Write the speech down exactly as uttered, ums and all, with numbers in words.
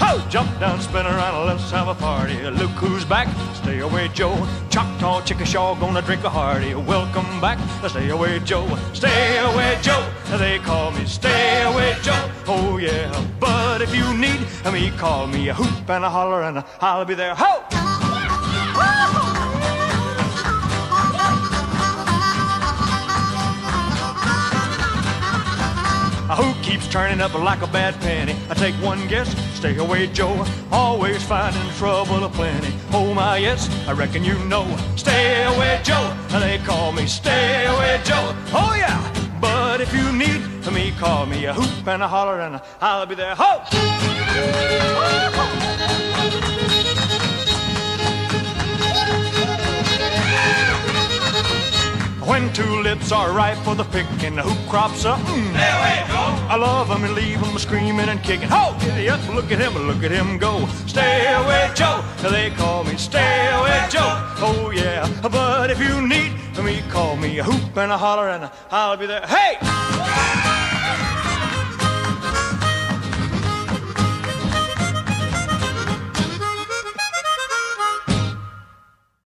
Ho! Jump down, spin around, let's have a party. Look who's back, stay away Joe. Choctaw, Chickasaw, gonna drink a hearty. Welcome back, stay away Joe. Stay away Joe, they call me Stay Away Joe. Oh yeah, but if you need me, call me a hoop and a holler and I'll be there. Ho! Who keeps turning up like a bad penny? I take one guess, stay away Joe. Always finding trouble aplenty. Oh my yes, I reckon you know. Stay away Joe, they call me Stay Away Joe. Oh yeah, but if you need me, call me a hoop and a holler and I'll be there. Ho! When tulips are ripe for the picking, who crops up? Mm. Stay away, Joe. I love them and leave them screaming and kicking. Ho, idiot, look at him, look at him go. Stay away, Joe. They call me Stay Away Joe. Oh yeah, but if you need me, call me a hoop and a holler and I'll be there. Hey!